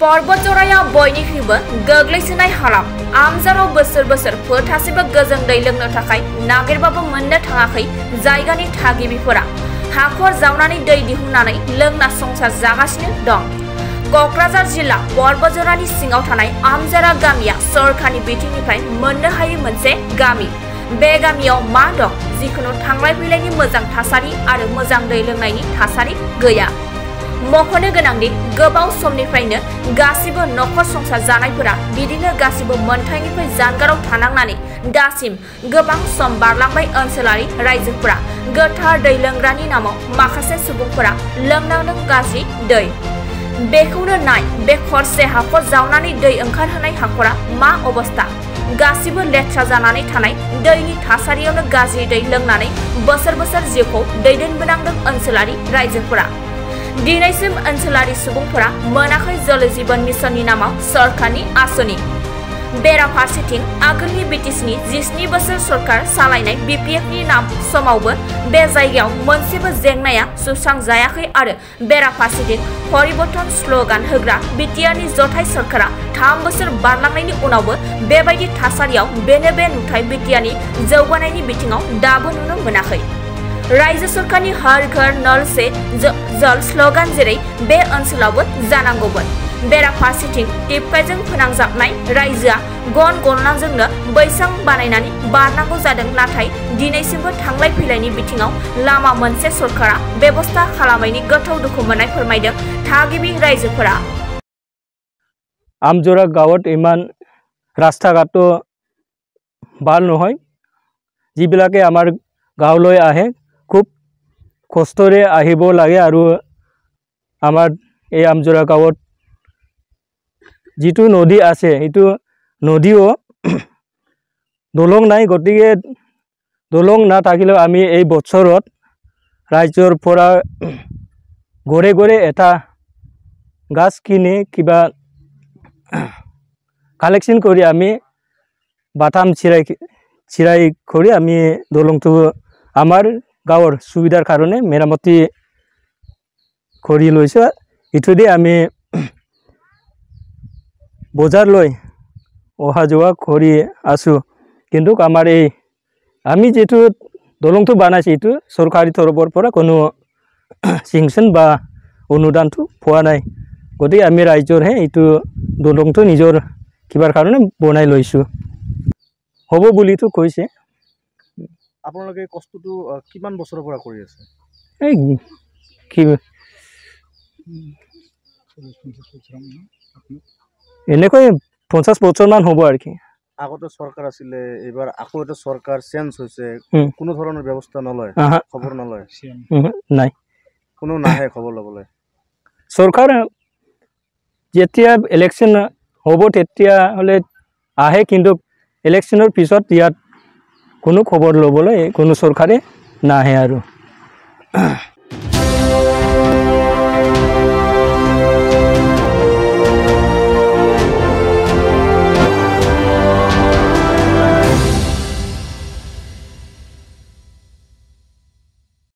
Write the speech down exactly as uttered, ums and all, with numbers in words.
पर्बतजराया बयनिख्रुइबो गोग्लैसोनाय हालाम आमझराव बोसोर बोसोर फोथासेबो गोजों दै लोंनो थाखाय नागिरबाबो मोननो थाङाखै जायगानि थागिबिफोरा हाखर जावनानै दै दिहुननानै लोंना संसार जागासिनो दं। क'क्राझार जिल्ला पर्बतजरानि सिङाव थानाय आमझरा गामिया सरकारनि बिथिंनिफ्राय मोननो हायै मोनसे गामि। बे गामियाव मा दं? जिखुनु थांलाय फैलायनि मोजां थासारि आरो मोजां दै लोंनायनि थासारि गैया। मख'नो गोनांदि गोबाव समनिफ्रायनो गासिबो नखर संसार जानायफोरा बिदिनो गासिबो मोनथायनिफ्राय जानगाराव थानांनानै दासिम गोबां सम बारलांबाय। ओनसोलारि रायजोफोरा गोथार दै लोंग्रानि नामाव माखासे सुबुंफोरा लोंनांदों गाज्रि दै। बेखौनो नाय, बे खरसे हाखर जावनानै दै ओंखारहोनाय हाखरा मा अबस्था। गासिबो लेथ्रा जानानै थानाय दैनि थासारियावनो गाज्रि दै लोंनानै बोसोर बोसोर जिउखौ दैदेनबोनांदों ओनसोलारि रायजोफोरा। दिनैसिम ओनसोलारि सुबुंफोरा मोनाखै जल जीवन मिशननि नामाव सरकारनि आसनि। बेराफारसेथिं आगोलनि बिटिसिनि जिस्नि बोसोर सरकार सालायनाय बिपिएफनि नाम समावबो बे जायगायाव मोनसेबो जेंनाया सुस्रांजायाखै आरो बेराफारसेथिं परिबर्तन स्लोगान होग्रा बिटिआरनि जथाय सरकारा थाम बोसोर बारलांनायनि उनावबो बेबायदि थासारियाव बेनो बे नुथाय बिटिआरनि जौगानायनि बिथिङाव दाबो नुनो मोनाखै। रायजो सरकारनि हर घर नल से जल स्लोगान जेरै बे ओनसोलावबो जानांगौमोन। बेराफारसेथिं टिपकाइजों फोनांजाबनाय रायजोआ गन गनाजोंनो बैसां बानायनानै बारनांगौ जादों, नाथाय दिनैसिमबो थांलाय फैलायनि बिथिङाव लामा मोनसे सरकारा बेबस्था खालामैनि गोथौ दुखु मोननाय फोरमायदों थागिबि रायजोफोरा। आमझरा गाँवत इमान रास्ता घाटो ভাল নহয়। যিবিলাকে আমাৰ গাঁৱলৈ আহে খুব কষ্টৰে আহিব লাগে আৰু আমাৰ এই আমঝৰা গাঁৱত যিটো নদী আছে সেইটো নদীও দলং নাই, গতিকে দলং নাথাকিলেও আমি এই বছৰত ৰাজ্যৰ পৰা ঘৰে ঘৰে এটা গাছ কিনি কিবা কালেকশ্যন কৰি আমি বাটাম চিৰাই চিৰাই কৰি আমি দলংটো আমাৰ গাঁৱৰ সুবিধাৰ কাৰণে মেৰামতি কৰি লৈছোঁ। ইটোদি আমি বজাৰলৈ অহা যোৱা কৰি আছোঁ। কিন্তু আমাৰ এই আমি যিটো দলংটো বনাইছোঁ এইটো চৰকাৰী তৰফৰ পৰা কোনো চেংচন বা অনুদানটো পোৱা নাই, গতিকে আমি ৰাইজৰহে এইটো দলংটো নিজৰ কিবাৰ কাৰণে বনাই লৈছোঁ। হ'ব বুলিতো কৈছে। আপোনালোকে কষ্টটো কিমান বছৰৰ পৰা কৰি আছে? এই কি এনেকৈ পঞ্চাছ বছৰমান হ'ব আৰু কি। আগতে চৰকাৰ আছিলে, এইবাৰ আকৌ এটা চৰকাৰ চেঞ্জ হৈছে, কোনো ধৰণৰ ব্যৱস্থা নলয়, খবৰ নলয়? নাই, কোনো নাহে খবৰ ল'বলৈ। চৰকাৰ যেতিয়া ইলেকশ্যন হ'ব তেতিয়া হ'লে আহে, কিন্তু ইলেকশ্যনৰ পিছত ইয়াত কোনো খবৰ ল'বলৈ কোনো চৰকাৰে নাহে আৰু।